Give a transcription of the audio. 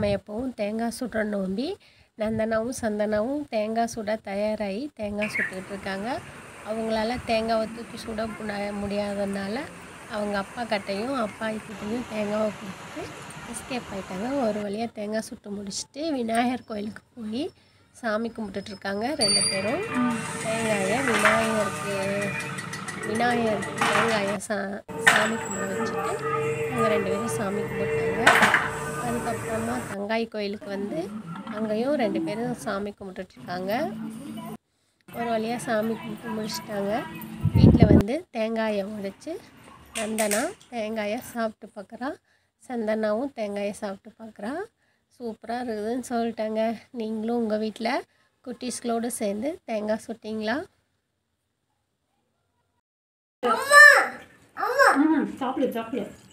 நம்ம எப்பவும் தேங்காய் சுடுற நோம்பி. நந்தனாவும் சந்தனாவும் தேங்காய் சுட தயாராகி தேங்காய் சுட்டுக்கிட்டு இருக்காங்க. அவங்களால தேங்காவை தூக்கி சுட முடியாததுனால அவங்க அப்பா கிட்டையும் அப்பா கிட்டையும் தேங்காவை கொடுத்துட்டு எஸ்கேப் ஆகிட்டாங்க. ஒரு வழியாக தேங்காய் சுட்டு முடிச்சுட்டு விநாயகர் கோயிலுக்கு போய் சாமி கும்பிட்டுட்ருக்காங்க 2 பேரும். தேங்காயை விநாயகருக்கு தேங்காயை சாமி கும்பிட வச்சுட்டு அவங்க 2 பேரும் சாமி கும்பிட்டாங்க. அதுக்கப்புறமா தங்காய் கோயிலுக்கு வந்து அங்கேயும் 2 பேரும் சாமி கும்பிட்டுட்ருக்காங்க. ஒரு வழியாக சாமி கும்பிட்டு முடிச்சிட்டாங்க. வீட்டில் வந்து தேங்காயை உடைச்சி நந்தனா தேங்காயை சாப்பிட்டு பார்க்குறா. சந்தனாவும் தேங்காயை சாப்பிட்டு பார்க்குறா. சூப்பராக இருக்குதுன்னு சொல்லிட்டாங்க. நீங்களும் உங்கள் வீட்டில் குட்டீஸ்களோடு சேர்ந்து தேங்காய் சுட்டிங்களா? சாப்பிடு